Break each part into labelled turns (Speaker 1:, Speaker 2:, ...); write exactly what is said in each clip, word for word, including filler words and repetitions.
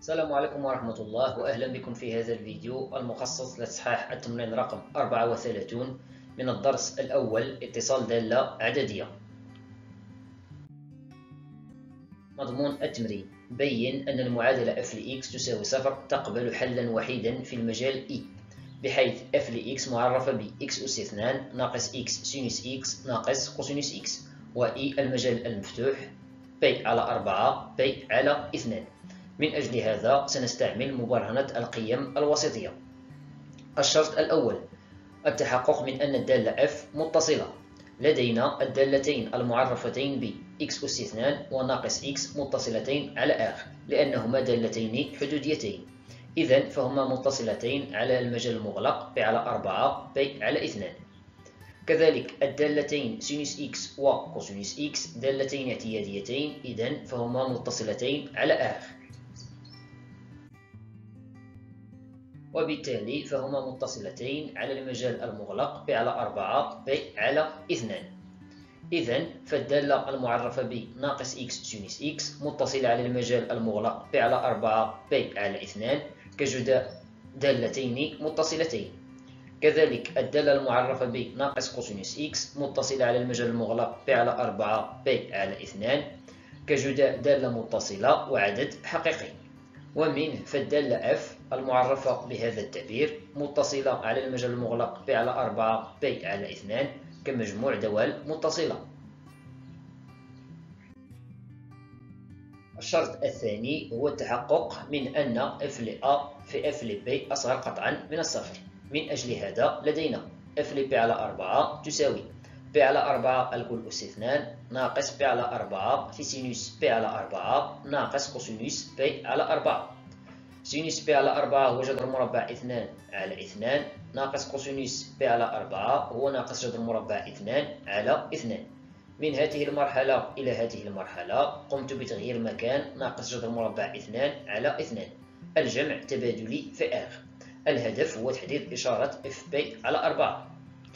Speaker 1: السلام عليكم ورحمة الله، وأهلا بكم في هذا الفيديو المخصص لإصحاح التمرين رقم أربعة وثلاثين من الدرس الأول، اتصال دالة عددية. مضمون التمرين: بين أن المعادلة f لx تساوي صفر تقبل حلا وحيدا في المجال E، بحيث f لx معرفة ب x أس اثنان ناقص x سينوس x ناقص كوسينوس x، و E المجال المفتوح ب على أربعة ب على اثنان. من أجل هذا سنستعمل مبرهنة القيم الوسطية. الشرط الأول: التحقق من أن الدالة f متصلة. لدينا الدالتين المعرفتين ب x أس اثنان وناقص x متصلتين على r لأنهما دالتين حدوديتين، إذن فهما متصلتين على المجال المغلق ب على أربعة ب على اثنان. كذلك الدالتين سينوس x وكوسينوس x دالتين اعتياديتين، إذن فهما متصلتين على r، وبالتالي فهما متصلتين على المجال المغلق ب على أربعة ب على اثنان. إذن فالدالة المعرفة ب ناقص x سينوس x متصلة على المجال المغلق ب على أربعة ب على اثنان كجداء دالتين متصلتين. كذلك الدالة المعرفة ب ناقص كوسينوس x متصلة على المجال المغلق ب على أربعة ب على اثنان كجداء دالة متصلة وعدد حقيقي. ومنه فالدالة f المعرفة بهذا التعبير متصلة على المجال المغلق ب على أربعة ب على اثنان كمجموع دوال متصلة. الشرط الثاني هو التحقق من أن f ل a في f ل b أصغر قطعا من الصفر. من أجل هذا لدينا f ل b على أربعة تساوي b على أربعة الكل أس اثنان ناقص b على أربعة في سينوس b على أربعة ناقص كوسينوس b على أربعة. سينوس b على أربعة هو جذر مربع اثنان على اثنان ناقص كوسينوس b على أربعة هو ناقص جذر مربع اثنان على اثنان. من هذه المرحلة إلى هذه المرحلة قمت بتغيير مكان ناقص جذر مربع اثنان على اثنان، الجمع تبادلي في R. الهدف هو تحديد إشارة f b على أربعة.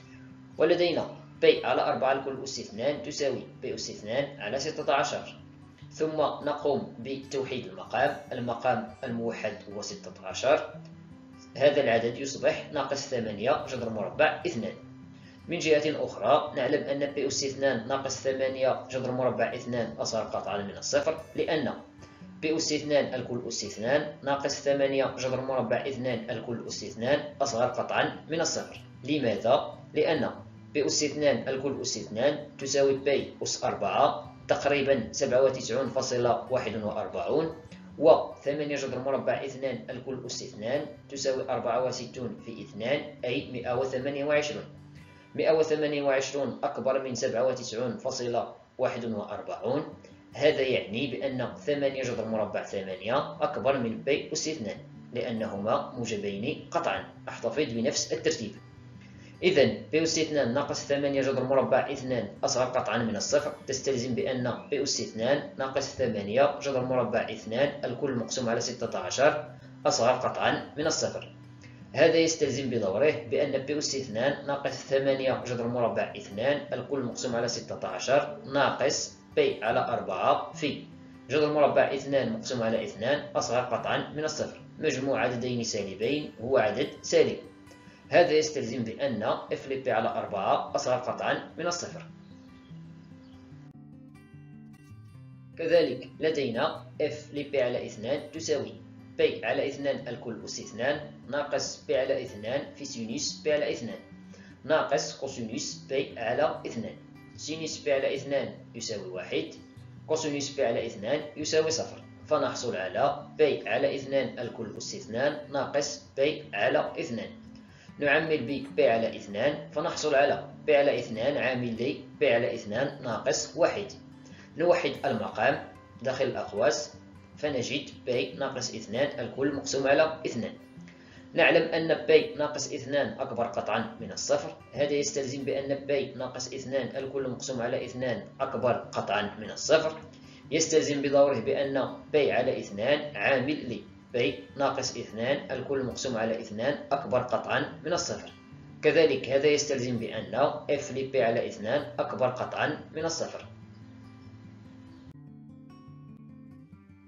Speaker 1: ولدينا b على أربعة الكل أس اثنان تساوي b أس اثنان على ستة عشر. ثم نقوم بتوحيد المقام، المقام الموحد هو ستة عشر، هذا العدد يصبح ناقص ثمانية جذر مربع اثنان. من جهة أخرى نعلم أن b أس اثنان ناقص ثمانية جذر مربع اثنان أصغر قطعا من الصفر، لأن b أس اثنان الكل أس اثنان ناقص ثمانية جذر مربع اثنان الكل أس اثنان أصغر قطعا من الصفر. لماذا؟ لأن b أس اثنان الكل أس اثنان تساوي b أس أربعة تقريبا سبعة وتسعين فاصلة واحد وأربعين، و ثمانية جذر مربع اثنان الكل أس اثنان تساوي أربعة وستين في اثنان أي مئة وثمانية وعشرين. مئة وثمانية وعشرين أكبر من سبعة وتسعين فاصلة واحد وأربعين، هذا يعني بأن ثمانية جذر مربع ثمانية أكبر من b أس اثنان لأنهما موجبين قطعا. أحتفظ بنفس الترتيب. إذن b أس اثنان ناقص ثمانية جذر مربع اثنان أصغر قطعا من الصفر، تستلزم بأن b أس اثنان ناقص ثمانية جذر مربع اثنان الكل مقسوم على ستة عشر أصغر قطعا من الصفر. هذا يستلزم بدوره بأن b أس اثنان ناقص ثمانية جذر مربع اثنان الكل مقسوم على ستة عشر ناقص b على أربعة في جذر مربع اثنان مقسوم على اثنان أصغر قطعا من الصفر. مجموع عددين سالبين هو عدد سالب. هذا يستلزم بأن f ل b على أربعة أصغر قطعا من الصفر. كذلك لدينا f ل b على اثنان تساوي b على اثنان الكل أس اثنان ناقص b على اثنان في سينوس b على اثنان ناقص كوسينوس b على اثنان. سينوس b على اثنان يساوي واحد، كوسينوس b على اثنان يساوي صفر، فنحصل على b على اثنان الكل أس اثنان ناقص b على اثنان. نعمل ب b على اثنان فنحصل على b على اثنان عامل ل b على اثنان ناقص واحد. نوحد المقام داخل الأقواس فنجد b ناقص اثنان الكل مقسوم على اثنان. نعلم أن b ناقص اثنان أكبر قطعا من الصفر، هذا يستلزم بأن b ناقص اثنان الكل مقسوم على اثنان أكبر قطعا من الصفر. يستلزم بدوره بأن b على اثنان عامل ل b ناقص اثنان الكل مقسوم على اثنان أكبر قطعا من الصفر. كذلك هذا يستلزم بأن f ل b على اثنان أكبر قطعا من الصفر.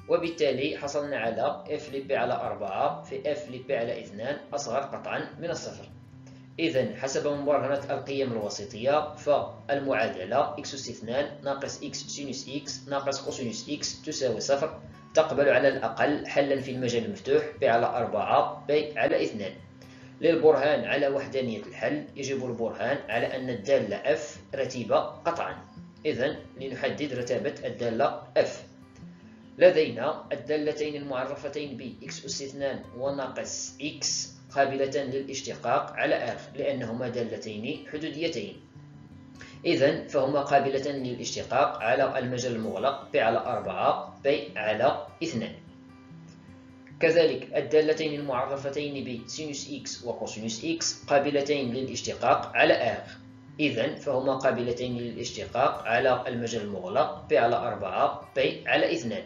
Speaker 1: وبالتالي حصلنا على اف لبي على أربعة في اف لبي على اثنان أصغر قطعا من الصفر. إذن حسب مبرهنة القيم الوسطية فالمعادلة إكس أس اثنان ناقص إكس سينوس إكس ناقص كوسينوس إكس تساوي صفر تقبل على الأقل حلا في المجال المفتوح ب على أربعة ب على اثنان. للبرهان على وحدانية الحل يجب البرهان على أن الدالة F رتيبة قطعا. إذن لنحدد رتابة الدالة F. لدينا الدالتين المعرفتين ب إكس أس اثنان وناقص إكس قابلتان للاشتقاق على R لأنهما دالتين حدوديتين. إذن فهما قابلتان للاشتقاق على المجال المغلق ب على أربعة ب على اثنان. كذلك الدالتين المعرفتين ب سينوس إكس وكوسينوس إكس قابلتين للاشتقاق على R. إذن فهما قابلتين للاشتقاق على المجال المغلق ب على أربعة ب على اثنان.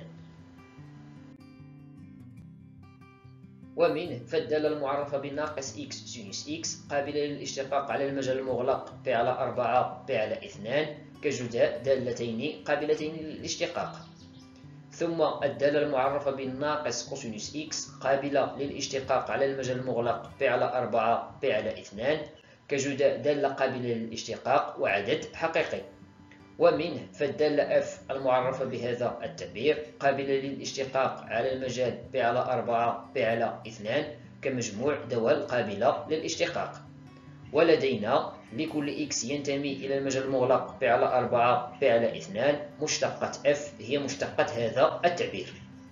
Speaker 1: ومنه فالدالة المعرفة بناقص إكس سينوس إكس قابلة للاشتقاق على المجال المغلق ب على أربعة ب على اثنان كجداء دالتين قابلتين للاشتقاق. ثم الدالة المعرفة بالناقص كوسينوس إكس قابلة للاشتقاق على المجال المغلق ب على أربعة ب على اثنان كجداء دالة قابلة للاشتقاق وعدد حقيقي. ومنه فالدالة F المعرفة بهذا التعبير قابلة للاشتقاق على المجال ب على أربعة ب على اثنان كمجموع دوال قابلة للاشتقاق. ولدينا لكل x ينتمي إلى المجال المغلق ب على أربعة ب على اثنان مشتقة f هي مشتقة هذا التعبير.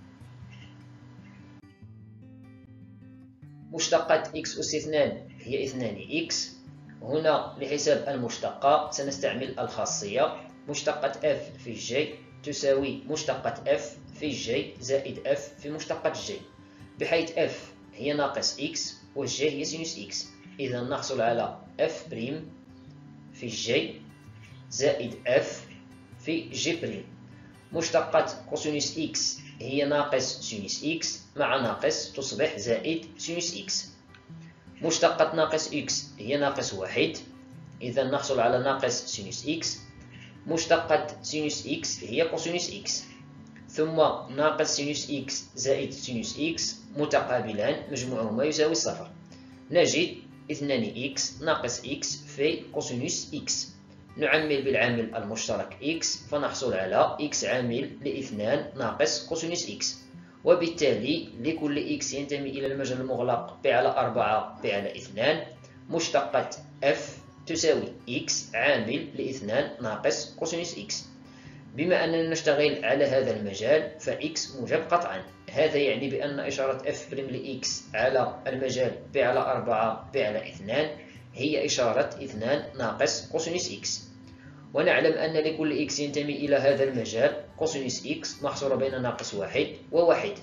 Speaker 1: مشتقة x أس اثنان هي اثنان x. هنا لحساب المشتقة سنستعمل الخاصية مشتقة f في j تساوي مشتقة f في j زائد f في مشتقة j، بحيث f هي ناقص x و j هي سينوس x. إذا نحصل على f بريم في j زائد f في j بريم. مشتقة كوسينوس x هي ناقص سينوس x مع ناقص تصبح زائد سينوس x. مشتقة ناقص x هي ناقص واحد، إذا نحصل على ناقص سينوس x. مشتقة سينوس x هي كوسينوس x. ثم ناقص سينوس x زائد سينوس x متقابلان مجموعهما يساوي صفر. نجد اثنان x ناقص x في كوسينوس x. نعمل بالعامل المشترك x فنحصل على x عامل لاثنان ناقص كوسينوس x. وبالتالي لكل x ينتمي إلى المجال المغلق ب على أربعة ب على اثنان مشتقة f تساوي x عامل لاثنان ناقص كوسينوس x. بما أننا نشتغل على هذا المجال فx موجب قطعا. هذا يعني بأن إشارة f بريم لx على المجال ب على أربعة ب على اثنان هي إشارة اثنان ناقص كوسينوس x. ونعلم أن لكل x ينتمي إلى هذا المجال كوسينوس x محصورة بين ناقص واحد وواحد.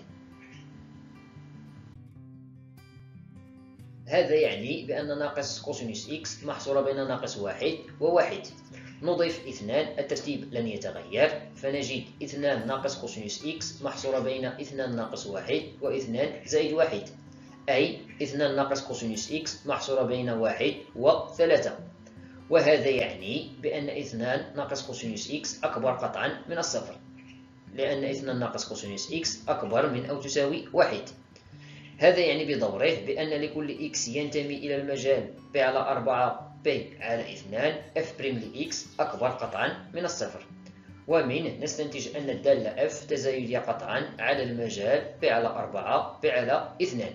Speaker 1: هذا يعني بأن ناقص كوسينوس x محصورة بين ناقص واحد وواحد. نضيف اثنان، الترتيب لن يتغير، فنجد اثنان ناقص كوسينوس x محصورة بين اثنان ناقص واحد واثنان زائد واحد، أي اثنان ناقص كوسينوس x محصورة بين واحد وثلاثة. وهذا يعني بأن اثنان ناقص كوسينوس x أكبر قطعا من الصفر، لأن اثنان ناقص كوسينوس x أكبر من أو تساوي واحد. هذا يعني بدوره بأن لكل x ينتمي إلى المجال ب على أربعة ب على اثنان f بريم ل x أكبر قطعا من الصفر. ومنه نستنتج أن الدالة f تزايدية قطعا على المجال ب على أربعة ب على اثنان.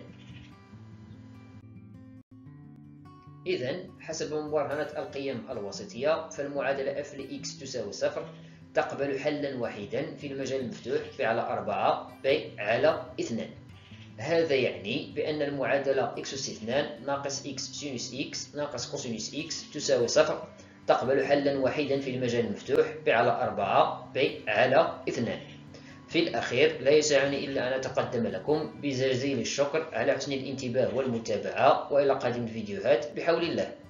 Speaker 1: إذن حسب مبرهنة القيم الوسطية فالمعادلة f لx تساوي صفر تقبل حلا وحيدا في المجال المفتوح ب على أربعة ب على اثنان. هذا يعني بأن المعادلة x أس اثنان ناقص x سينوس x ناقص كوسينوس x تساوي صفر تقبل حلا وحيدا في المجال المفتوح ب على أربعة ب على اثنان. في الأخير لا يسعني إلا أن أتقدم لكم بجزيل الشكر على حسن الانتباه والمتابعة، وإلى قادم الفيديوهات بحول الله.